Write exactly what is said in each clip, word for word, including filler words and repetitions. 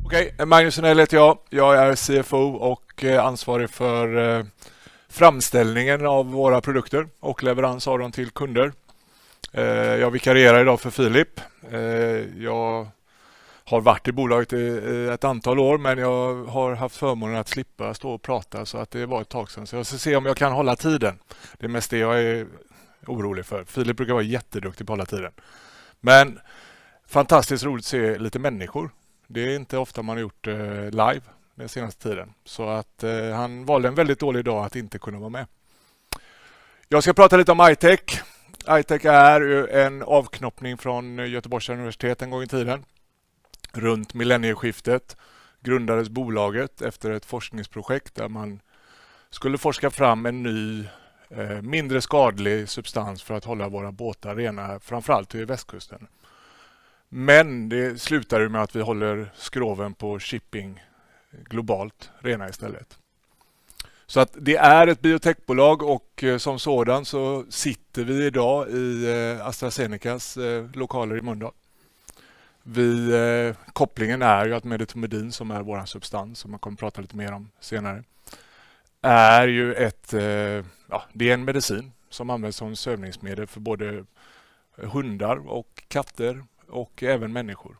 Okej, Magnus Henell heter jag. Jag är C F O och ansvarig för framställningen av våra produkter och leverans av dem till kunder. Jag vikarierar idag för Filip. Jag har varit i bolaget i ett antal år, men jag har haft förmånen att slippa stå och prata, så att det var ett tag sedan. Så jag ska se om jag kan hålla tiden. Det är mest det jag är orolig för. Filip brukar vara jätteduktig på att hålla tiden. Men fantastiskt roligt att se lite människor. Det är inte ofta man har gjort eh, live den senaste tiden. Så att eh, han valde en väldigt dålig dag att inte kunna vara med. Jag ska prata lite om iTech. iTech är ju en avknoppning från Göteborgs universitet en gång i tiden. Runt millennieskiftet grundades bolaget efter ett forskningsprojekt där man skulle forska fram en ny, eh, mindre skadlig substans för att hålla våra båtar rena, framförallt vid västkusten. Men det slutar med att vi håller skroven på shipping globalt rena istället. Så att det är ett biotechbolag, och som sådan så sitter vi idag i AstraZenecas lokaler i Mölndal. Vi, kopplingen är ju att medetomidin, som är vår substans, som man kommer att prata lite mer om senare, är ju ett, ja, det är en medicin som används som sövningsmedel för både hundar och katter och även människor.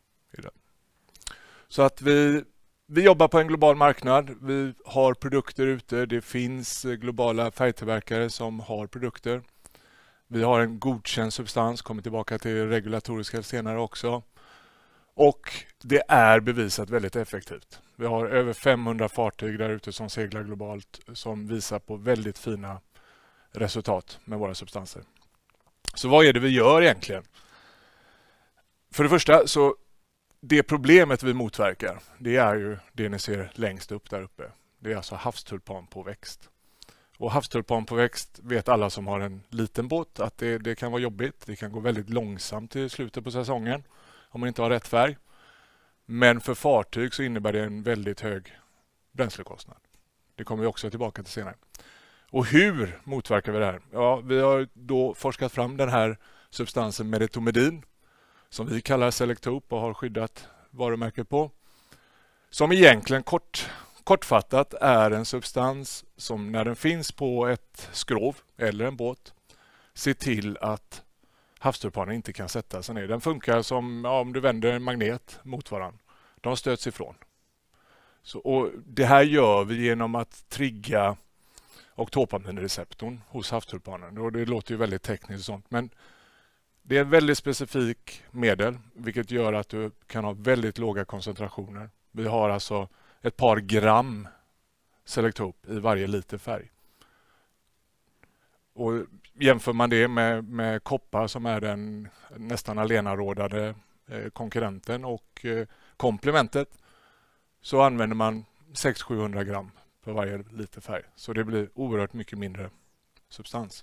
Så att vi, vi jobbar på en global marknad. Vi har produkter ute. Det finns globala färgtillverkare som har produkter. Vi har en godkänd substans, kommer tillbaka till regulatoriska senare också. Och det är bevisat väldigt effektivt. Vi har över femhundra fartyg där ute som seglar globalt som visar på väldigt fina resultat med våra substanser. Så vad är det vi gör egentligen? För det första, så det problemet vi motverkar, det är ju det ni ser längst upp där uppe. Det är alltså havstulpanpåväxt. Och havstulpanpåväxt vet alla som har en liten båt att det, det kan vara jobbigt. Det kan gå väldigt långsamt i slutet på säsongen om man inte har rätt färg. Men för fartyg så innebär det en väldigt hög bränslekostnad. Det kommer vi också tillbaka till senare. Och hur motverkar vi det här? Ja, vi har då forskat fram den här substansen medetomidin, som vi kallar Selektope och har skyddat varumärket på. Som egentligen kort, kortfattat är en substans som när den finns på ett skrov eller en båt ser till att havstulpaner inte kan sätta sig ner. Den funkar som ja, om du vänder en magnet mot varandra. De stöts ifrån. Så, och det här gör vi genom att trigga oktopaminreceptorn hos havstulpanen. Och det låter ju väldigt tekniskt och sånt, men det är ett väldigt specifikt medel, vilket gör att du kan ha väldigt låga koncentrationer. Vi har alltså ett par gram Selektope i varje liter färg. Och jämför man det med, med koppar, som är den nästan allenarådade eh, konkurrenten och eh, komplementet, så använder man sex till sjuhundra gram för varje liter färg. Så det blir oerhört mycket mindre substans.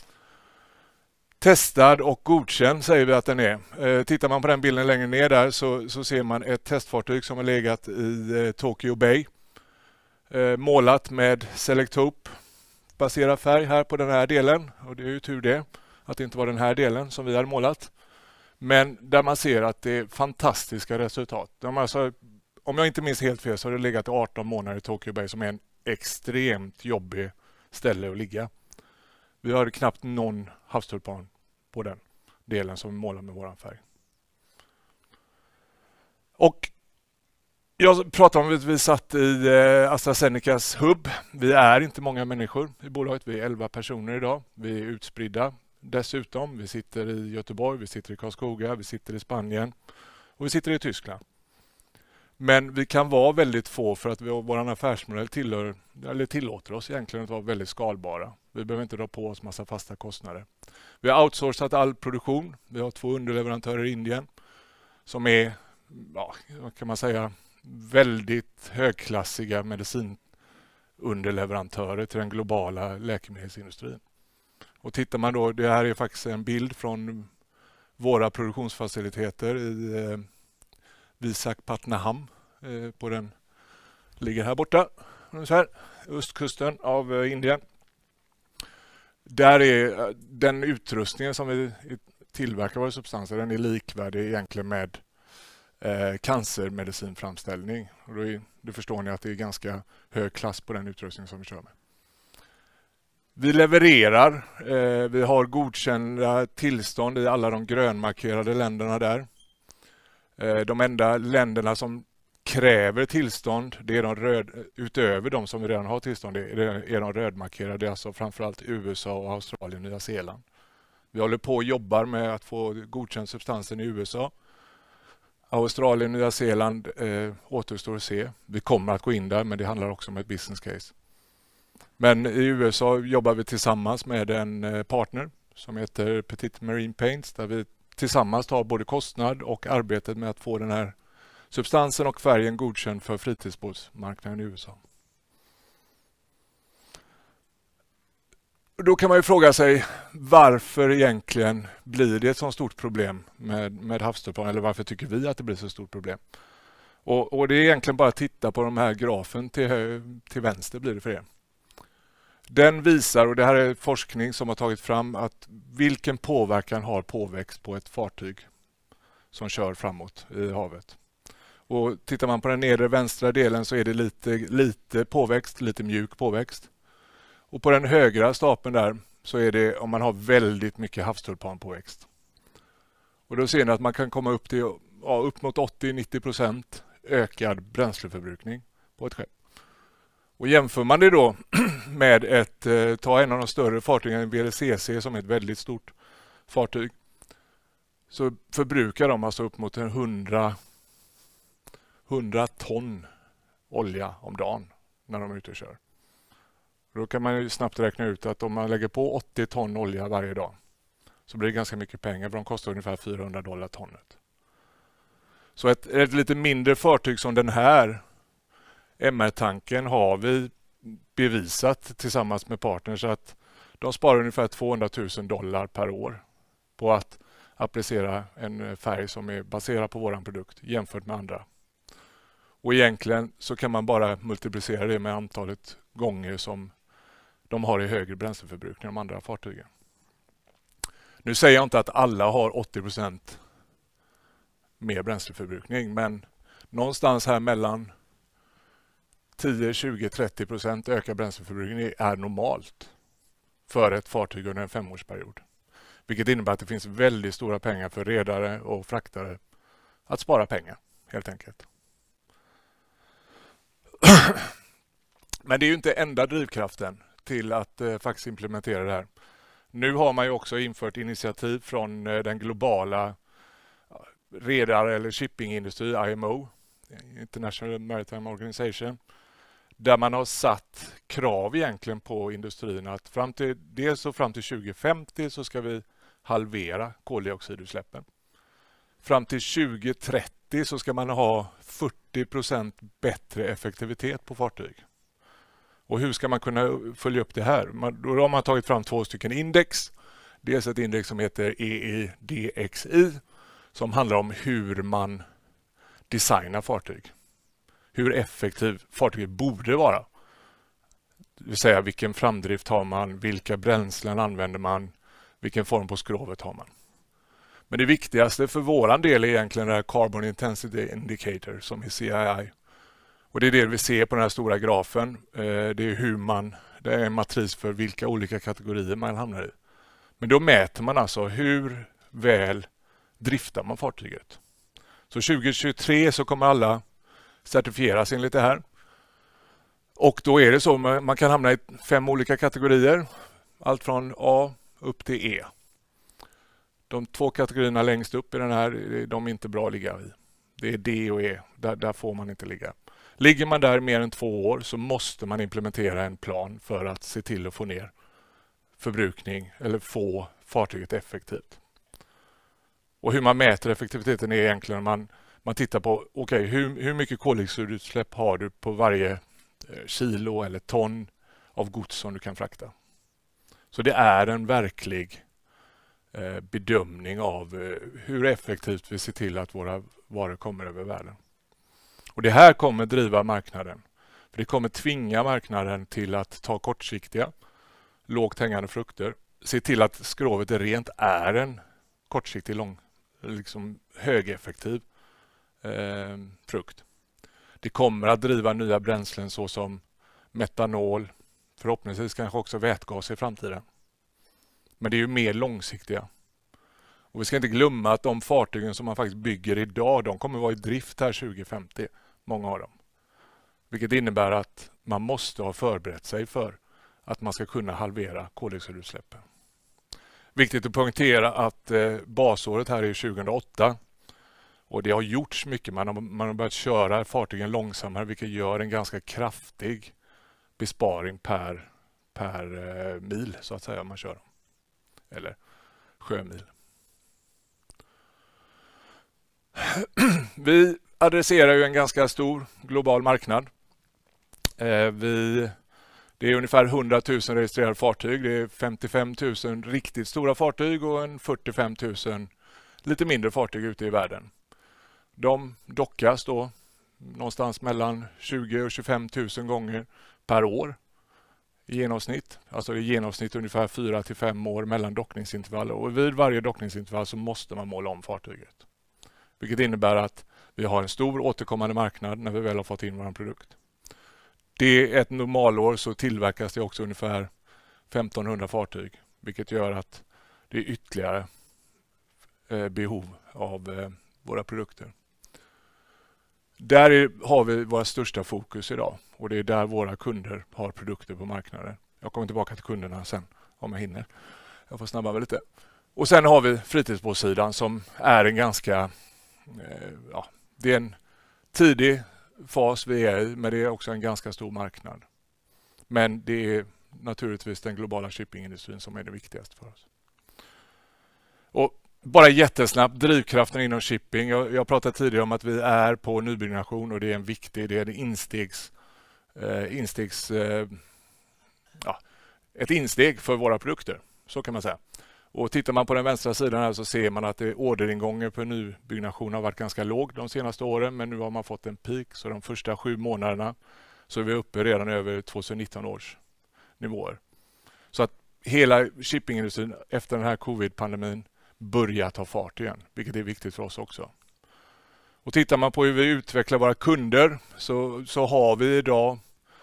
Testad och godkänd säger vi att den är. Eh, tittar man på den bilden längre ner där så, så ser man ett testfartyg som har legat i eh, Tokyo Bay. Eh, målat med Selektope. Baserad färg här på den här delen. Och det är ju tur det att det inte var den här delen som vi hade målat. Men där man ser att det är fantastiska resultat. De alltså, om jag inte minns helt fel så har det legat i arton månader i Tokyo Bay, som är en extremt jobbig ställe att ligga. Vi har knappt någon havstulpan på den delen som vi målar med våran färg. Och jag pratar om att vi satt i AstraZenecas hubb. Vi är inte många människor i bolaget. Vi är elva personer idag. Vi är utspridda dessutom. Vi sitter i Göteborg, vi sitter i Karlskoga, vi sitter i Spanien och vi sitter i Tyskland. Men vi kan vara väldigt få för att vi, vår affärsmodell tillhör, eller tillåter oss egentligen att vara väldigt skalbara. Vi behöver inte dra på oss massa fasta kostnader. Vi har outsourcat all produktion. Vi har två underleverantörer i Indien som är, ja, vad kan man säga, väldigt högklassiga medicinunderleverantörer till den globala läkemedelsindustrin. Och tittar man då, det här är faktiskt en bild från våra produktionsfaciliteter i eh, Visakhapatnam, eh, på den ligger här borta, ungefär, östkusten av eh, Indien. Där är den utrustningen som vi tillverkar våra substanser, den är likvärdig egentligen med eh, cancermedicinframställning. Och då, är, då förstår ni att det är ganska hög klass på den utrustning som vi kör med. Vi levererar, eh, vi har godkända tillstånd i alla de grönmarkerade länderna där. Eh, de enda länderna som kräver tillstånd, det är de röd, utöver de som vi redan har tillstånd, det är de rödmarkerade, alltså framförallt U S A och Australien och Nya Zeeland. Vi håller på och jobbar med att få godkänd substansen i U S A. Australien och Nya Zeeland eh, återstår att se. Vi kommer att gå in där, men det handlar också om ett business case. Men i U S A jobbar vi tillsammans med en partner som heter Petit Marine Paints, där vi tillsammans tar både kostnad och arbetet med att få den här substansen och färgen godkänd för fritidsbåtsmarknaden i U S A. Då kan man ju fråga sig varför egentligen blir det ett så stort problem med, med havstulpan, eller varför tycker vi att det blir så stort problem? Och, och det är egentligen bara att titta på de här grafen till, hö, till vänster blir det för er. Den visar, och det här är forskning som har tagit fram, att vilken påverkan har påväxt på ett fartyg som kör framåt i havet. Och tittar man på den nedre vänstra delen så är det lite, lite påväxt, lite mjuk påväxt. Och på den högra stapeln där så är det om man har väldigt mycket havstulpanpåväxt. Och då ser ni att man kan komma upp till ja, upp mot åttio till nittio procent ökad bränsleförbrukning på ett skepp. Och jämför man det då med ett, eh, ta en av de större fartygen, V L C C, som är ett väldigt stort fartyg, så förbrukar de alltså upp mot hundra, hundra ton olja om dagen när de är ute och kör. Då kan man ju snabbt räkna ut att om man lägger på åttio ton olja varje dag så blir det ganska mycket pengar, för de kostar ungefär fyrahundra dollar tonnet. Så ett, ett lite mindre fartyg som den här M R-tanken har vi bevisat tillsammans med partners att de sparar ungefär tvåhundratusen dollar per år på att applicera en färg som är baserad på våran produkt jämfört med andra. Och egentligen så kan man bara multiplicera det med antalet gånger som de har i högre bränsleförbrukning än de andra fartygen. Nu säger jag inte att alla har åttio procent mer bränsleförbrukning, men någonstans här mellan tio, tjugo, trettio procent ökad bränsleförbrukning är normalt för ett fartyg under en femårsperiod. Vilket innebär att det finns väldigt stora pengar för redare och fraktare att spara pengar, helt enkelt. Men det är ju inte enda drivkraften till att eh, faktiskt implementera det här. Nu har man ju också infört initiativ från eh, den globala ja, redare- eller shippingindustri, I M O, International Maritime Organization, där man har satt krav egentligen på industrin att fram till, dels och fram till tjugo femtio så ska vi halvera koldioxidutsläppen. Fram till tjugo trettio så ska man ha fyrtio procent bättre effektivitet på fartyg. Och hur ska man kunna följa upp det här? Man, då har man tagit fram två stycken index. Dels ett index som heter E E D X I som handlar om hur man designar fartyg. Hur effektiv fartyget borde vara. Det vill säga vilken framdrift har man, vilka bränslen använder man, vilken form på skrovet har man. Men det viktigaste för våran del är egentligen det här Carbon Intensity Indicator som är C I I. Och det är det vi ser på den här stora grafen. Det är hur man, det är en matris för vilka olika kategorier man hamnar i. Men då mäter man alltså hur väl driftar man fartyget. Så tjugo tjugotre så kommer alla certifieras enligt det här. Och då är det så att man kan hamna i fem olika kategorier. Allt från A upp till E. De två kategorierna längst upp i den här, de är inte bra att ligga i. Det är D och E, där, där får man inte ligga. Ligger man där mer än två år så måste man implementera en plan för att se till att få ner förbrukning eller få fartyget effektivt. Och hur man mäter effektiviteten är egentligen man, man tittar på okay, hur, hur mycket koldioxidutsläpp har du på varje kilo eller ton av gods som du kan frakta. Så det är en verklig eh, bedömning av eh, hur effektivt vi ser till att våra varor kommer över världen. Och det här kommer driva marknaden. För det kommer tvinga marknaden till att ta kortsiktiga, lågt hängande frukter. Se till att skrovet är rent är en kortsiktig, lång, liksom högeffektiv eh, frukt. Det kommer att driva nya bränslen såsom metanol, förhoppningsvis kanske också vätgas i framtiden. Men det är ju mer långsiktiga. Och vi ska inte glömma att de fartygen som man faktiskt bygger idag, de kommer att vara i drift här tjugo femtio, många av dem. Vilket innebär att man måste ha förberett sig för att man ska kunna halvera koldioxidutsläppen. Viktigt att poängtera att eh, basåret här är tjugohundraåtta och det har gjorts mycket. Man har, man har börjat köra fartygen långsammare, vilket gör en ganska kraftig besparing per, per eh, mil så att säga om man kör dem. Eller sjömil. Vi adresserar ju en ganska stor global marknad. Eh, vi, det är ungefär hundra tusen registrerade fartyg. Det är femtiofem tusen riktigt stora fartyg och en fyrtiofem tusen lite mindre fartyg ute i världen. De dockas då någonstans mellan tjugo och tjugofem tusen gånger per år i genomsnitt. Alltså i genomsnitt ungefär fyra till fem år mellan dockningsintervaller. Och vid varje dockningsintervall så måste man måla om fartyget. Vilket innebär att vi har en stor återkommande marknad när vi väl har fått in vår produkt. Det är ett normalår så tillverkas det också ungefär femtonhundra fartyg. Vilket gör att det är ytterligare eh, behov av eh, våra produkter. Där är, har vi våra största fokus idag. Och det är där våra kunder har produkter på marknaden. Jag kommer tillbaka till kunderna sen om jag hinner. Jag får snabba mig lite. Och sen har vi fritidsbåtssidan som är en ganska... Eh, ja, det är en tidig fas vi är i, men det är också en ganska stor marknad. Men det är naturligtvis den globala shippingindustrin som är det viktigaste för oss. Och bara jättesnabbt, drivkraften inom shipping. Jag, jag pratade tidigare om att vi är på nybyggnation och det är en viktig, det är en instegs, eh, instegs eh, ja, ett insteg för våra produkter, så kan man säga. Och tittar man på den vänstra sidan här så ser man att det orderingången på nybyggnation har varit ganska låg de senaste åren, men nu har man fått en peak, så de första sju månaderna så är vi uppe redan över tjugonitton års nivåer. Så att hela shippingindustrin efter den här covid-pandemin börjar ta fart igen, vilket är viktigt för oss också. Och tittar man på hur vi utvecklar våra kunder så, så har vi idag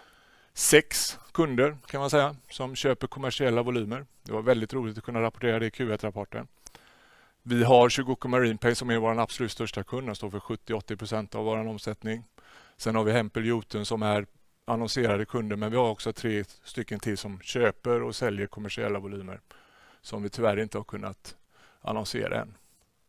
sex kunder kan man säga som köper kommersiella volymer. Det var väldigt roligt att kunna rapportera det i Q ett-rapporten. Vi har Chugoku Marine Pay som är vår absolut största kund. Den står för sjuttio till åttio procent av vår omsättning. Sen har vi Hempel Jotun som är annonserade kunder, men vi har också tre stycken till som köper och säljer kommersiella volymer som vi tyvärr inte har kunnat annonsera än.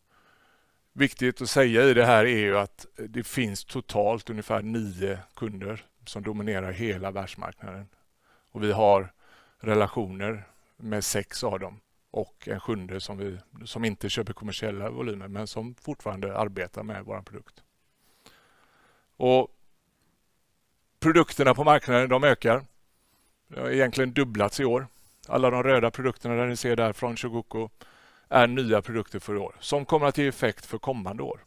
Viktigt att säga i det här är ju att det finns totalt ungefär nio kunder som dominerar hela världsmarknaden. Och vi har relationer med sex av dem och en sjunde som, vi, som inte köper kommersiella volymer men som fortfarande arbetar med vår produkt. Och produkterna på marknaden de ökar. Det har egentligen dubblats i år. Alla de röda produkterna där ni ser där från Chugoku är nya produkter för år som kommer att ge effekt för kommande år.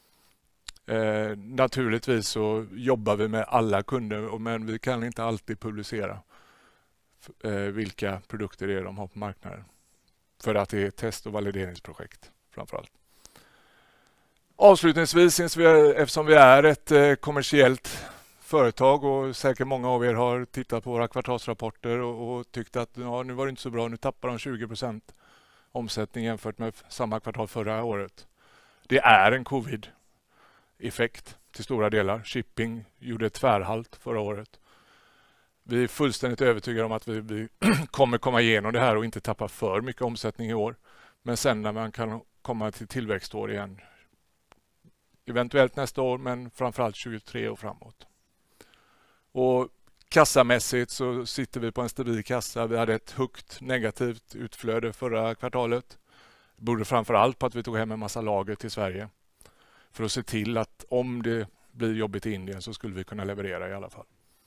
Eh, naturligtvis så jobbar vi med alla kunder men vi kan inte alltid publicera eh, vilka produkter det är de har på marknaden. För att det är test- och valideringsprojekt framförallt. Avslutningsvis, eftersom vi är ett eh, kommersiellt företag och säkert många av er har tittat på våra kvartalsrapporter och, och tyckt att ja, nu var det inte så bra, nu tappar de tjugo procent omsättning jämfört med samma kvartal förra året. Det är en covid-effekt till stora delar. Shipping gjorde ett tvärhalt förra året. Vi är fullständigt övertygade om att vi, vi kommer komma igenom det här och inte tappa för mycket omsättning i år. Men sen när man kan komma till tillväxtår igen, eventuellt nästa år men framförallt tjugotre och framåt. Och kassamässigt så sitter vi på en stabil kassa. Vi hade ett högt negativt utflöde förra kvartalet. Det berodde framförallt på att vi tog hem en massa lager till Sverige. För att se till att om det blir jobbigt i Indien så skulle vi kunna leverera i alla fall.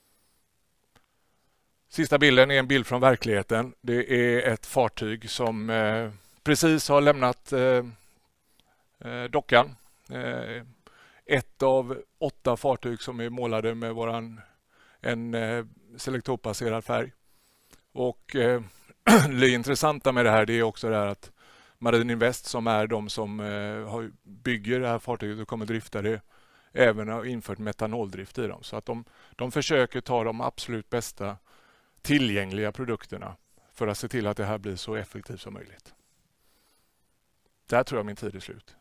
Sista bilden är en bild från verkligheten. Det är ett fartyg som eh, precis har lämnat eh, dockan. Eh, ett av åtta fartyg som är målade med våran en eh, selektorbaserad färg. Och eh, det intressanta med det här det är också det här att Marine Invest som är de som eh, har, bygger det här fartyget och kommer drifta det även har infört metanoldrift i dem. Så att de, de försöker ta de absolut bästa tillgängliga produkterna för att se till att det här blir så effektivt som möjligt. Där tror jag min tid är slut.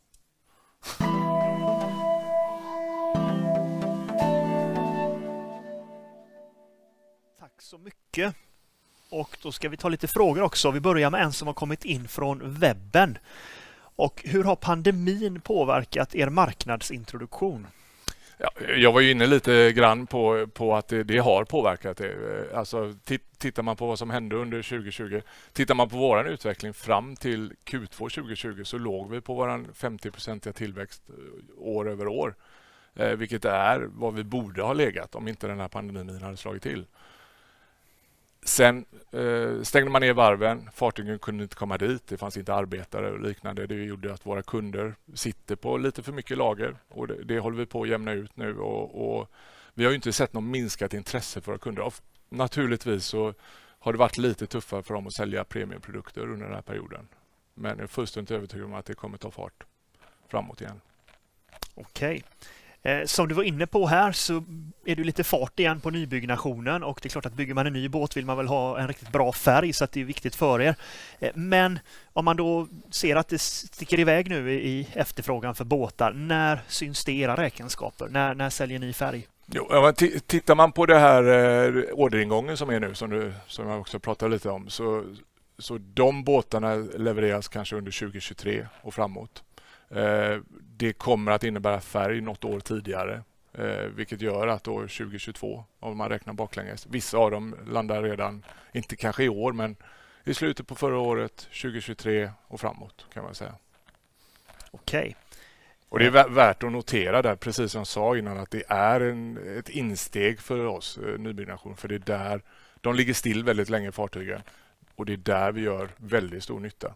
Tack så mycket. Och då ska vi ta lite frågor också. Vi börjar med en som har kommit in från webben. Och hur har pandemin påverkat er marknadsintroduktion? Ja, jag var ju inne lite grann på, på att det, det har påverkat det. Alltså, tittar man på vad som hände under tjugo tjugo, tittar man på vår utveckling fram till Q två tjugo tjugo så låg vi på vår femtio-procentiga tillväxt år över år. Eh, vilket är vad vi borde ha legat om inte den här pandemin hade slagit till. Sen eh, stängde man ner varven, fartygen kunde inte komma dit, det fanns inte arbetare och liknande. Det gjorde att våra kunder sitter på lite för mycket lager och det, det håller vi på att jämna ut nu. Och, och vi har ju inte sett något minskat intresse för våra kunder. Och naturligtvis så har det varit lite tuffare för dem att sälja premiumprodukter under den här perioden. Men jag är fullständigt övertygad om att det kommer ta fart framåt igen. Okej. Som du var inne på här så är det lite fart igen på nybyggnationen och det är klart att bygger man en ny båt vill man väl ha en riktigt bra färg så att det är viktigt för er. Men om man då ser att det sticker iväg nu i efterfrågan för båtar, när syns det i era räkenskaper? När, när säljer ni färg? Jo, tittar man på det här orderingången som är nu, som, du, som jag också pratade lite om, så, så de båtarna levereras kanske under tjugo tjugotre och framåt. Det kommer att innebära färg något år tidigare, vilket gör att år tjugo tjugotvå, om man räknar baklänges, vissa av dem landar redan, inte kanske i år, men i slutet på förra året, tjugo tjugotre och framåt kan man säga. Okej. Och det är värt att notera där, precis som jag sa innan, att det är en, ett insteg för oss, nybyggnation, för det är där de ligger still väldigt länge, fartygen, och det är där vi gör väldigt stor nytta.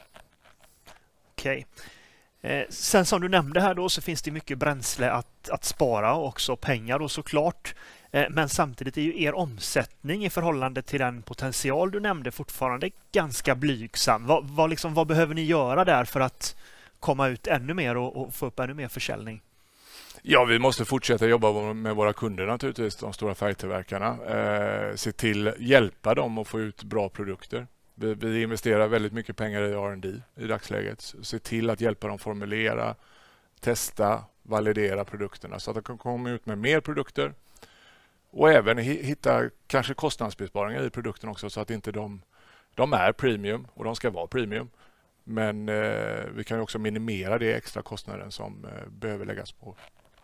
Okej. Eh, sen som du nämnde här då så finns det mycket bränsle att, att spara och också pengar då såklart. Eh, men samtidigt är ju er omsättning i förhållande till den potential du nämnde fortfarande ganska blygsam. Vad, vad, liksom, vad behöver ni göra där för att komma ut ännu mer och, och få upp ännu mer försäljning? Ja, vi måste fortsätta jobba med våra kunder naturligtvis, de stora färgtillverkarna. Eh, se till hjälpa dem att få ut bra produkter. Vi, vi investerar väldigt mycket pengar i R and D i dagsläget. Se till att hjälpa dem formulera, testa, validera produkterna så att de kan komma ut med mer produkter. Och även hitta kanske kostnadsbesparingar i produkten också så att inte de, de är premium och de ska vara premium. Men eh, vi kan ju också minimera det extra kostnaden som eh, behöver läggas på.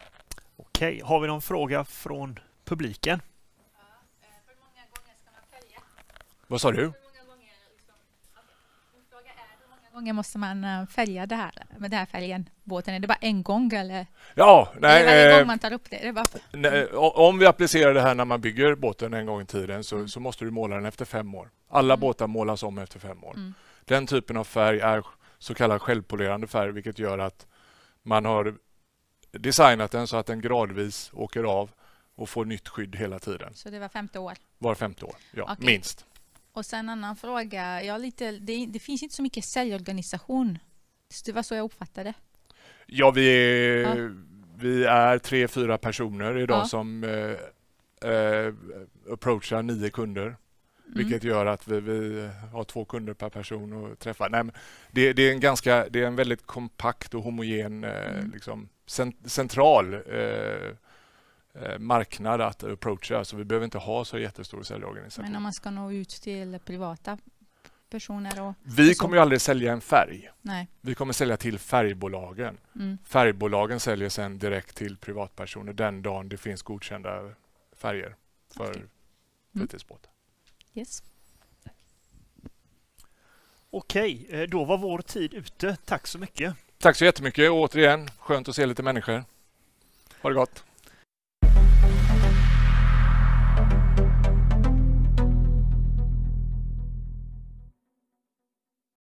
Okej, har vi någon fråga från publiken? Ja, hur många gånger ska man följa? Vad sa du? Hur många gånger, liksom, okay. Min fråga är, hur många gånger måste man följa det här med den här fälgen, båten? Är det bara en gång eller? Ja, nej. Är det varje eh, gång man tar upp det? Är det bara... nej, om vi applicerar det här när man bygger båten en gång i tiden så, så måste du måla den efter fem år. Alla mm. båtar målas om efter fem år. Mm. Den typen av färg är så kallad självpolerande färg, vilket gör att man har designat den så att den gradvis åker av och får nytt skydd hela tiden. Så det var femte år? Var femte år, ja, okay. minst. Och sen en annan fråga. Jag lite, det, det finns inte så mycket säljorganisation. Det var så jag uppfattade. Ja, vi är, ja. Vi är tre, fyra personer idag ja. som eh, eh, approachar nio kunder. Mm. Vilket gör att vi, vi har två kunder per person och träffar. Nej, men det, det, är en ganska, det är en väldigt kompakt och homogen eh, mm. liksom, cent, central eh, marknad att approacha. Så vi behöver inte ha så jättestor säljorganisation. Men om man ska nå ut till privata personer? Och, vi och kommer ju aldrig sälja en färg. Nej. Vi kommer sälja till färgbolagen. Mm. Färgbolagen säljer sen direkt till privatpersoner den dagen det finns godkända färger för okay. fritidsbåtar. Yes. Okej, då var vår tid ute. Tack så mycket. Tack så jättemycket. Och återigen, skönt att se lite människor. Ha det gott.